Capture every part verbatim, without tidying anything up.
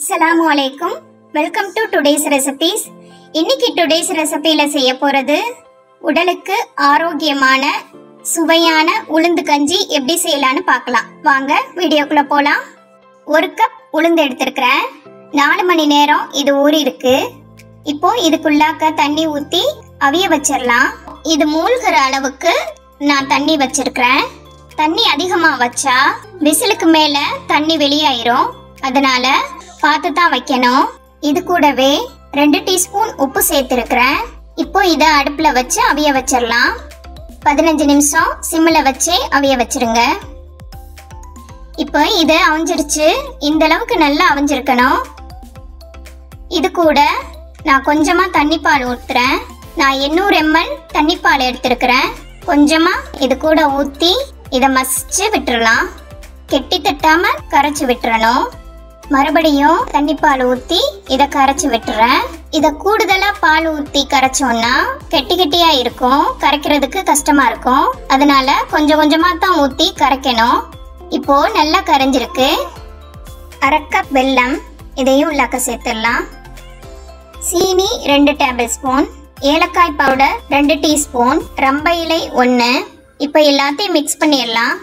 Assalamu alaikum. Welcome to today's recipes. இன்னைக்கு today's recipeல செய்ய போறது உடலுக்கு ஆரோக்கியமான சுவையான உளுந்து கஞ்சி எப்படி செய்யலாம்னு பார்க்கலாம். வாங்க வீடியோக்குள்ள போலாம். ஒரு கப் உளுந்து எடுத்துக்கறேன். நாலு மணி நேரம் இது ஊறி இருக்கு. இப்போ இதுக்குள்ளாக்க தண்ணி ஊத்தி அவிய வச்சிரலாம். இது மூழ்கிற அளவுக்கு நான் தண்ணி வச்சிருக்கேன். தண்ணி அதிகமா வச்சா விசிலுக்கு மேல தண்ணி வெளியாயிரும். அதனால பார்த்து தான் வைக்கணும். இது கூடவே ரெண்டு டீஸ்பூன் உப்பு சேர்த்திருக்கிறேன். இப்போ இதை அடுப்புல வச்சு அவிய வச்சிடலாம். பதினஞ்சு நிமிஷம் சிம்ல வச்சு அவிய வச்சிருங்க. இப்போ இது அவிஞ்சிருச்சு. இந்த அளவுக்கு நல்லா அவிஞ்சிருக்கணும். இது கூட நான் கொஞ்சமா தண்ணி பால் ஊத்துறேன். நான் எண்ணூறு எம்எல் தண்ணி பால் எடுத்திருக்கிறேன். கொஞ்சமா இது கூட ஊத்தி இதை மசிச்சு விட்டுறலாம். கெட்டி தட்டாம கரைச்சு விட்டுறணும். மறுபடியும் தண்ணி பால் ஊத்தி இதை கரைச்சி விட்டுறேன். இதை கூடுதலா பால் ஊத்தி கரைச்சோம்னா கெட்டி கெட்டியா இருக்கும், கரைக்கிறதுக்கு கஷ்டமா இருக்கும். அதனால கொஞ்சம் கொஞ்சமா தான் ஊத்தி கரைக்கணும். இப்போ நல்லா கரைஞ்சிருக்கு. அரை கப் வெல்லம் இதையும் உள்ளாக்க சேர்த்துடலாம். சீனி ரெண்டு டேபிள் ஸ்பூன், ஏலக்காய் பவுடர் ரெண்டு டீஸ்பூன், ரம்ப இலை ஒன்று. இப்போ எல்லாத்தையும் மிக்ஸ் பண்ணிடலாம்.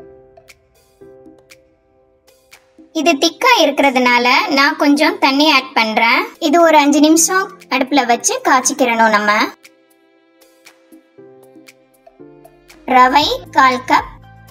இது திக்கா இருக்கிறதுனால நான் கொஞ்சம் தண்ணி ஆட் பண்றேன். இது ஒரு அஞ்சு நிமிஷம் அடுப்புல வச்சு காய்ச்சிக்கிறணும். நம்ம ரவை கால் கப்,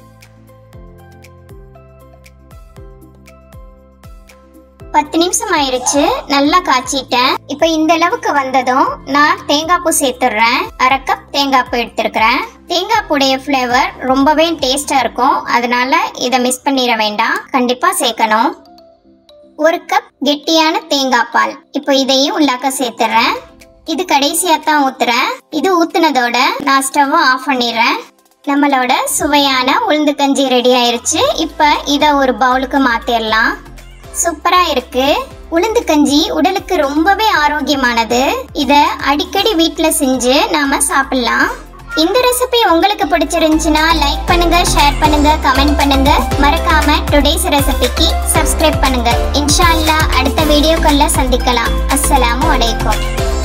பத்து நிமிஷம் ஆயிருச்சு. நல்லா காய்ச்சிட்டேன். இப்ப இந்த அளவுக்கு வந்ததும் நான் தேங்காய் பூ சேர்த்துடுறேன். அரை கப் தேங்காய் பூ எடுத்திருக்கிறேன். தேங்காய் பூடைய ஃப்ளேவர் ரொம்பவே டேஸ்டா இருக்கும். அதனால இதை மிஸ் பண்ணிட வேண்டாம், கண்டிப்பா சேர்க்கணும். ஒரு கப் கெட்டியான தேங்காய் பால் இப்போ இதையும் உள்ளாக்க சேர்த்துறேன். இது கடைசியா தான் ஊத்துறேன். இது ஊத்துனதோட நான் ஸ்டவ் ஆஃப் பண்ணிடுறேன். நம்மளோட சுவையான உளுந்து கஞ்சி ரெடி ஆயிருச்சு. இப்ப இதை ஒரு பவுலுக்கு மாத்திரலாம். சூப்பரா இருக்கு. உளுந்து கஞ்சி உடலுக்கு ரொம்பவே ஆரோக்கியமானது. இத அடிக்கடி வீட்ல செஞ்சு நாம சாப்பிடலாம். இந்த ரெசிபி உங்களுக்கு பிடிச்சிருந்துச்சுன்னா லைக் பண்ணுங்க, ஷேர் பண்ணுங்க, கமெண்ட் பண்ணுங்க. மறக்காம டுடேஸ் ரெசிபிக்கு சப்ஸ்கிரைப் பண்ணுங்க. இன்ஷா அல்லாஹ் அடுத்த வீடியோக்கள்ல சந்திக்கலாம். அஸ்ஸலாமு அலைக்கும்.